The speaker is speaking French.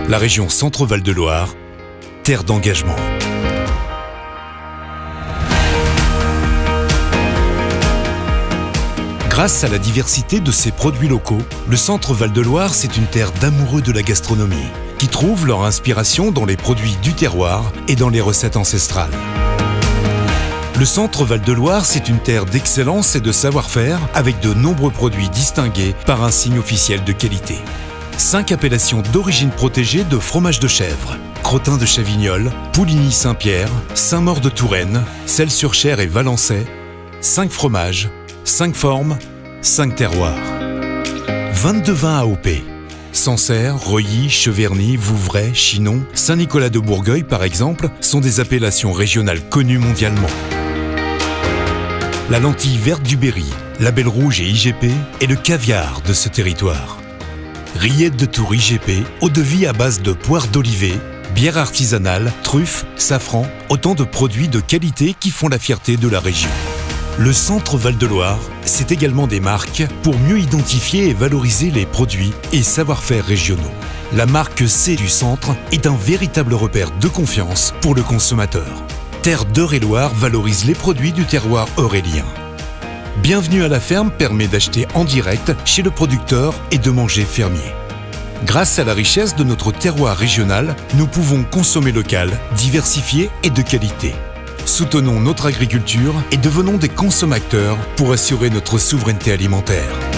La région Centre-Val de Loire, terre d'engagement. Grâce à la diversité de ses produits locaux, le Centre-Val de Loire, c'est une terre d'amoureux de la gastronomie, qui trouvent leur inspiration dans les produits du terroir et dans les recettes ancestrales. Le Centre-Val de Loire, c'est une terre d'excellence et de savoir-faire, avec de nombreux produits distingués par un signe officiel de qualité. 5 appellations d'origine protégée de fromage de chèvre: Crottin de Chavignol, Pouligny-Saint-Pierre, Saint-Maur de Touraine, Celles-sur-Cher et Valençay. 5 fromages, 5 formes, 5 terroirs. 22 vins AOP. Sancerre, Reuilly, Cheverny, Vouvray, Chinon, Saint-Nicolas de Bourgueil par exemple sont des appellations régionales connues mondialement. La lentille verte du Berry, label rouge et IGP est le caviar de ce territoire. Rillettes de Tours IGP, eau-de-vie à base de poire d'olivet, bière artisanale, truffes, safran, autant de produits de qualité qui font la fierté de la région. Le Centre-Val de Loire, c'est également des marques pour mieux identifier et valoriser les produits et savoir-faire régionaux. La marque C du Centre est un véritable repère de confiance pour le consommateur. Terre d'Eure-et-Loire valorise les produits du terroir eurélien. Bienvenue à la ferme permet d'acheter en direct chez le producteur et de manger fermier. Grâce à la richesse de notre terroir régional, nous pouvons consommer local, diversifié et de qualité. Soutenons notre agriculture et devenons des consommateurs pour assurer notre souveraineté alimentaire.